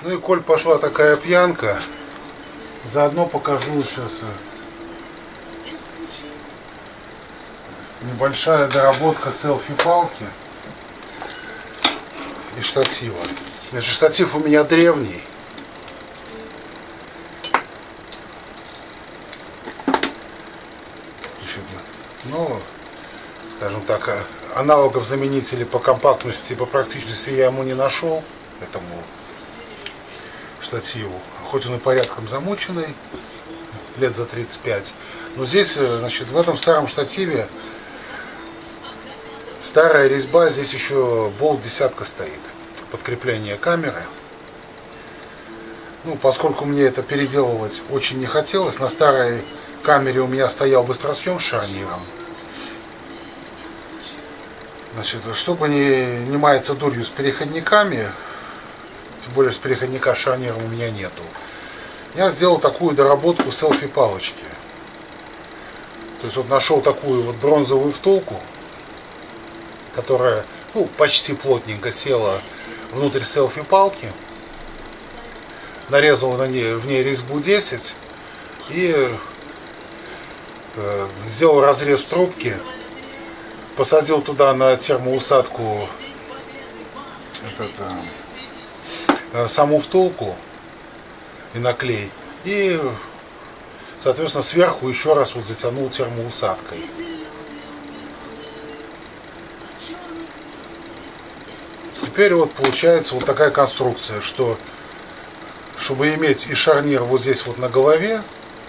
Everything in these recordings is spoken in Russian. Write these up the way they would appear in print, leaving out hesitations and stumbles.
Ну и коль пошла такая пьянка, заодно покажу сейчас небольшая доработка селфи-палки и штатива. Значит, штатив у меня древний. Ну, скажем так, аналогов заменителей по компактности и по практичности я ему не нашел, этому штативу. Хоть он и порядком замученный, лет за 35. Но здесь, значит, в этом старом штативе старая резьба, здесь еще болт десятка стоит. Подкрепление камеры. Ну, поскольку мне это переделывать очень не хотелось, на старой камере у меня стоял быстросъем с шарниром. Значит, чтобы не маяться дурью с переходниками, тем более с переходника с шарниром у меня нету, я сделал такую доработку селфи-палочки. То есть вот нашел такую вот бронзовую втулку, которая, ну, почти плотненько села внутрь селфи-палки. Нарезал в ней резьбу 10 и сделал разрез трубки. Посадил туда на термоусадку саму втулку и наклей. И, соответственно, сверху еще раз вот затянул термоусадкой. Теперь вот получается вот такая конструкция, что чтобы иметь и шарнир вот здесь вот на голове,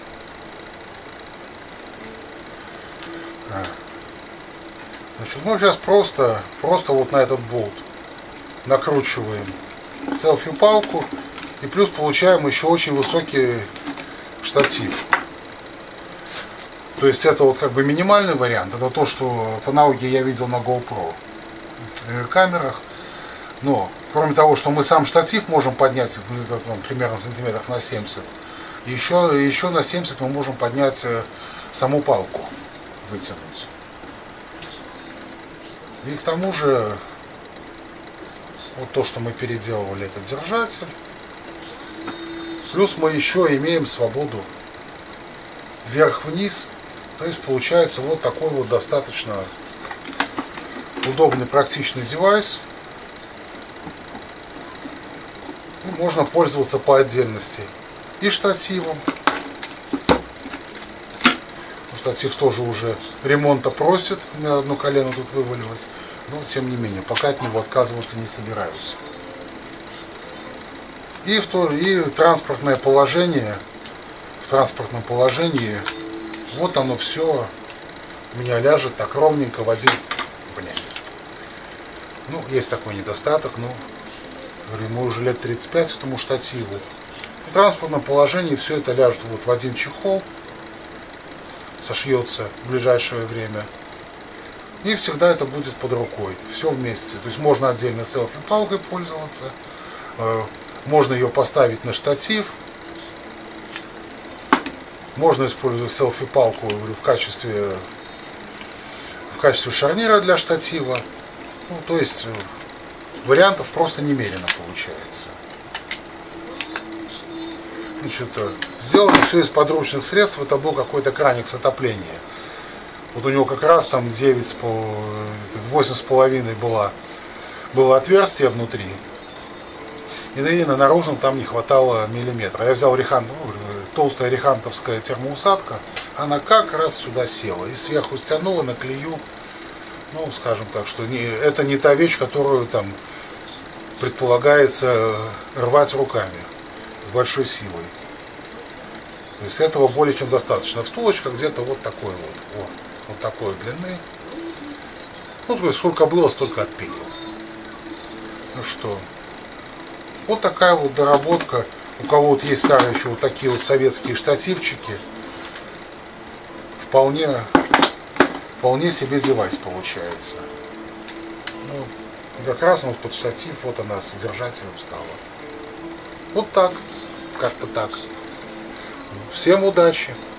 значит, мы сейчас просто вот на этот болт накручиваем селфи-палку и плюс получаем еще очень высокий штатив. То есть это вот как бы минимальный вариант, это то, что по аналогии я видел на GoPro камерах. Но кроме того, что мы сам штатив можем поднять примерно сантиметров на 70, еще на 70 мы можем поднять саму палку, вытянуть. И к тому же, вот то, что мы переделывали, этот держатель. Плюс мы еще имеем свободу вверх-вниз. То есть получается вот такой вот достаточно удобный, практичный девайс. И можно пользоваться по отдельности и штативом. Штатив тоже уже ремонта просит. У меня одно колено тут вывалилось. Но тем не менее, пока от него отказываться не собираюсь. И транспортное положение. В транспортном положении вот оно все у меня ляжет так ровненько в один. Ну, есть такой недостаток, но говорю, ему уже лет 35 этому штативу. В транспортном положении все это ляжет вот в один чехол. Сошьется в ближайшее время. И всегда это будет под рукой. Все вместе. То есть можно отдельно селфи-палкой пользоваться. Можно ее поставить на штатив. Можно использовать селфи-палку в качестве шарнира для штатива. Ну, то есть вариантов просто немерено получается. Значит, сделано все из подручных средств. Это был какой-то краник с отопления. Вот у него как раз там 8,5 было отверстие внутри. И на наружном там не хватало миллиметра. Я взял толстая рихантовская термоусадка. Она как раз сюда села. И сверху стянула на клею. Ну, скажем так, что это не та вещь, которую там предполагается рвать руками с большой силой. То есть этого более чем достаточно. Втулочка где-то вот такой вот. Вот такой длины. Ну, то есть сколько было, столько отпилил. Ну что, вот такая вот доработка. У кого вот есть старые еще вот такие вот советские штативчики, вполне себе девайс получается. Ну, как раз вот под штатив, вот она с содержателем стала. Вот так, как-то так. Всем удачи!